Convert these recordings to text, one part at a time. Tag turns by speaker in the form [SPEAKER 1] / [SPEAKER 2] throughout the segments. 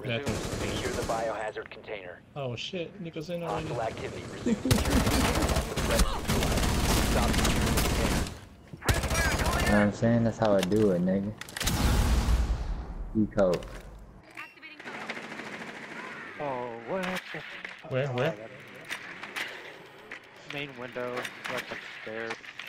[SPEAKER 1] Resume. Secure the biohazard container.
[SPEAKER 2] Oh shit, Nico's in already.
[SPEAKER 1] Hostile activity. Resume security. Stop securing the container.
[SPEAKER 3] You know what I'm saying? That's how I do it, nigga. E-code.
[SPEAKER 4] Oh, what the
[SPEAKER 2] Where?
[SPEAKER 4] main window, like upstairs.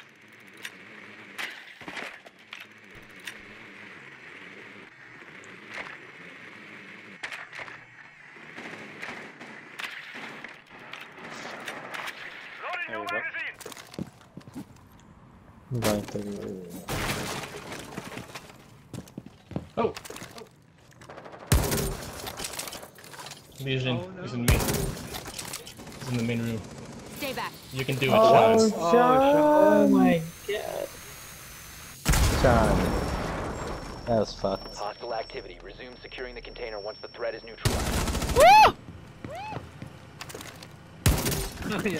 [SPEAKER 4] There you go.
[SPEAKER 3] I'm going through.
[SPEAKER 2] Oh! Legion is in me. He's in the main room.
[SPEAKER 5] Stay back.
[SPEAKER 2] You can do it,
[SPEAKER 3] Oh,
[SPEAKER 2] Sean.
[SPEAKER 3] Sean! Oh my god. Sean. That was fucked.
[SPEAKER 1] Hostile activity. Resume securing the container once the threat is neutralized.
[SPEAKER 4] Yeah.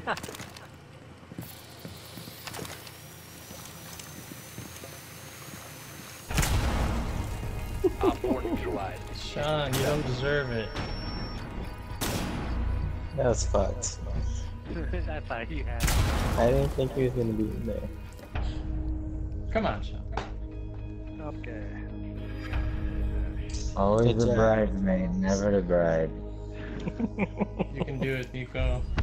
[SPEAKER 1] Op 4 neutralized.
[SPEAKER 2] Sean, you don't deserve it.
[SPEAKER 3] That was fucked.
[SPEAKER 4] I thought you had.
[SPEAKER 3] I didn't think he was gonna be in there.
[SPEAKER 2] Come on, Sean.
[SPEAKER 4] Okay.
[SPEAKER 3] Always
[SPEAKER 6] Good
[SPEAKER 3] the
[SPEAKER 6] job.
[SPEAKER 3] bridesmaid, never the bride.
[SPEAKER 2] You can do it, Nico.